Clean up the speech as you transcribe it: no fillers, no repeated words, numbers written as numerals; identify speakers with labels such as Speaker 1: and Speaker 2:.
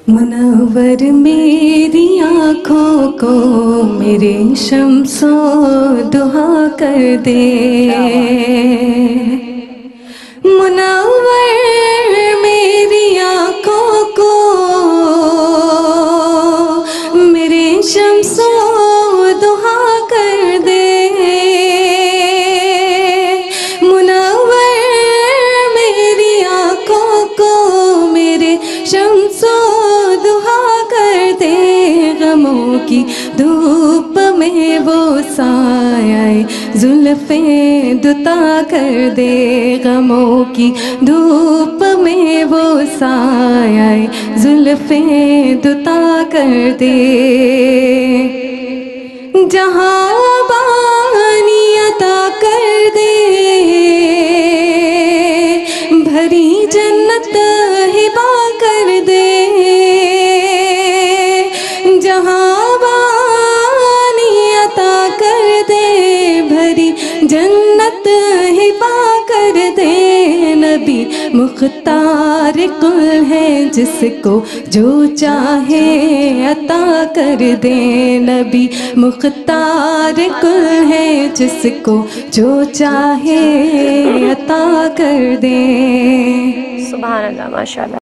Speaker 1: منور میری آنکھوں کو میرے شمس و دہا کر دے، منور میری آنکھوں کو میرے شمس و دہا کر دے، منور میری آنکھوں کو میرے شمس و دہا کر دے، غموں کی دھوپ میں وہ سایہ زلفیں دتا کر دے، غموں کی دھوپ میں وہ سایہ زلفیں دتا کر دے، جہاں بانی عطا کر دے، بھری جنت ہبا کر دے، جہاں بانی عطا کر دے، بھری جنت ہبا کر دے، نبی مختار کل ہے جس کو جو چاہے عطا کر دے، نبی مختار کل ہے جس کو جو چاہے عطا کر دے۔
Speaker 2: سبحان اللہ، ماشاء اللہ۔